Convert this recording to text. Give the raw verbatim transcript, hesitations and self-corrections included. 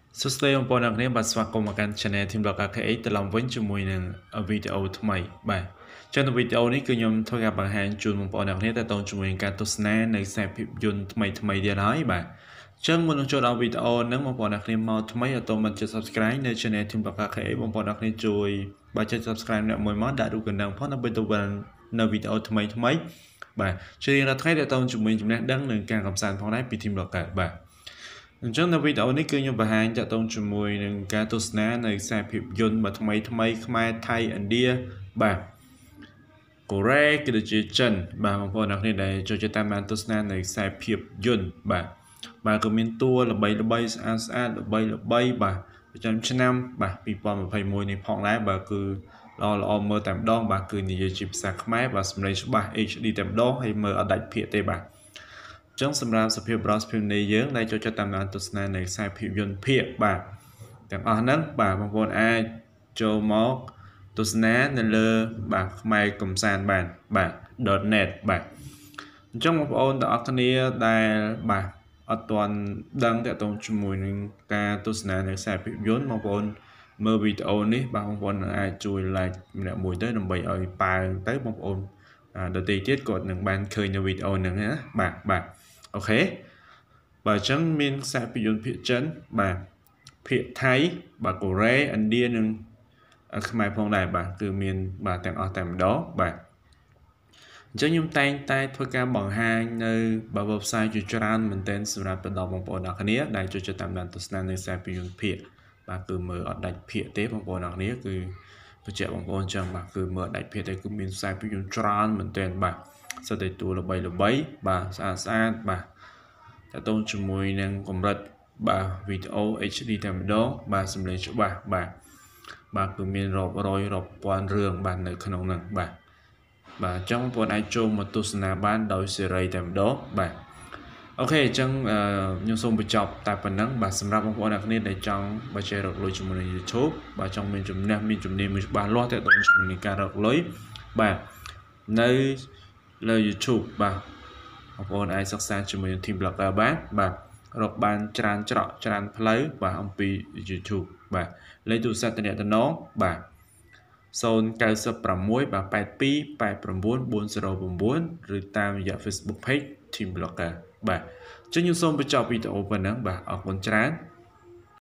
សួស្តីបងប្អូនអ្នកនាងបាទស្វាគមន៍មកកាន់ Channel Team Blogger ខេ អេច ត្រឡប់វិញជាមួយនឹងវីដេអូថ្មីបាទចឹងនៅវីដេអូនេះគឺខ្ញុំធ្វើការបង្ហាញជូនបងប្អូនអ្នកនាងតើតើជាមួយនឹងការទស្សនានៅខ្សែភាពយន្តថ្មីថ្មីទៀតហើយបាទចឹងមុននឹងចូលដល់វីដេអូហ្នឹងបងប្អូនអ្នកនាងមកថ្មីអត់ទាន់បានចុច Subscribe នៅ Channel Team Blogger ខេ អេច បងប្អូនអ្នកនាងជួយបាទចុច Subscribe អ្នកមួយមកដាក់រូបកណ្ដឹងផងដើម្បីទៅបាននៅវីដេអូថ្មីថ្មីបាទជារៀងរាល់ថ្ងៃតើតើជាមួយចំណេះដឹងនិងការកំសាន្តផងដែរពី Team Blogger បាទអញ្ចឹងនៅវីដេអូនេះគឺខ្ញុំបង្ហាញតាក់ទងជាមួយនឹងការទស្សនានៅខ្សែភាពយន្តមួយថ្មីថ្មីខ្មែរថៃឥណ្ឌាបាទកូរ៉េក៏ដូចជាចិនបាទបងប្អូនអ្នកនាងដែលចូលចិត្តតាមដានទស្សនានៅខ្សែភាពយន្តបាទបាទក៏មានតួល្បីល្បីស្អាតស្អាតល្បីល្បីបាទប្រចាំឆ្នាំបាទពីរពាន់ម្ភៃមួយនេះផងដែរបាទគឺល្អល្អមើលតែម្ដងបាទគឺនិយាយជាភាសាខ្មែរបាទសំឡេងច្បាស់ เอช ดี តែម្ដងហើយមើលអត់ដាច់ភាគទេបាទចឹងសម្រាប់សភាពរសភាពនៃយើងដែលចូលចិត្តតាមដានទស្សនានៅខ្សែភាពយន្តភាគបាទទាំងអស់ហ្នឹងបាទបងប្អូនអាចចូលមកទស្សនានៅលើបាទខ្មែរកំសាន្តបានបាទ .net បាទអញ្ចឹងបងប្អូនទាំងអស់គ្នាដែលបាទអត់ទាន់ដឹងតាក់ទងជាមួយនឹងការទស្សនានៅខ្សែភាពយន្តបងប្អូនមើលវីដេអូនេះបាទបងប្អូនអាចជួយ like ម្នាក់មួយទៅដើម្បីឲ្យប៉ាងទៅបងប្អូនដទៃទៀតគាត់នឹងបានឃើញនៅវីដេអូហ្នឹងណាបាទបាទអូខេបាទអញ្ចឹងមានខ្សែភាពយន្តភាគចិនបាទភាគថៃបាទកូរ៉េឥណ្ឌានិងខ្មែរផងដែរបាទគឺមានបាទទាំងអស់តែម្ដងបាទអញ្ចឹងខ្ញុំតែងតែធ្វើការបង្ហាញនៅបាទ website ជាច្រើនមែនទែនសម្រាប់ដល់បងប្អូនអ្នកគ្នាដែលចូលចិត្តតាមដានទស្សនានៅខ្សែភាពយន្តភាគបាទគឺមើលអត់ដាច់ភាគទេបងប្អូនអ្នកគ្នាគឺបញ្ជាក់បងប្អូនអញ្ចឹងបាទគឺមើលដាច់ភាគទេគឺមានខ្សែភាពយន្តច្រើនមែនទែនបាទសិតតែតួល្បីល្បីបាទស្អាតស្អាតបាទតទៅជាមួយនឹងកម្រិតបាទវីដេអូ เอช ดี តែម្ដងបាទសំឡេងច្បាស់បាទបាទគឺមានរាប់រយរាប់ពាន់រឿងបាទនៅក្នុងហ្នឹងបាទបាទអញ្ចឹងបងប្អូនអាចចូលមកទស្សនាបានដោយសេរីតែម្ដងបាទអូខេអញ្ចឹងខ្ញុំសូមបញ្ចប់តែប៉ុណ្ណឹងបាទសម្រាប់បងប្អូនអ្នកគ្នាដែលចង់បើចេះរកលុយជាមួយនឹង YouTube បាទចង់មានចំណេះមានជំនាញមួយច្បាស់លាស់ទាក់ទងជាមួយនឹងការរកលុយបាទនៅលើ YouTube បាទបងប្អូនអាចសិក្សាជាមួយនឹង Team Blogger បានបាទរកបានច្រើនច្រកច្រើនផ្លូវបាទអំពី YouTube បាទលេខទូរស័ព្ទតំណតំណងបាទศูนย์ เก้า หก បាទ แปด สอง แปด เก้า สี่ ศูนย์ เก้า ឬតាមរយៈ Facebook Page Team Blogger បាទអញ្ចឹងខ្ញុំសូមបញ្ចប់វីដេអូប៉ុណ្ណឹងបាទអរគុណច្រើន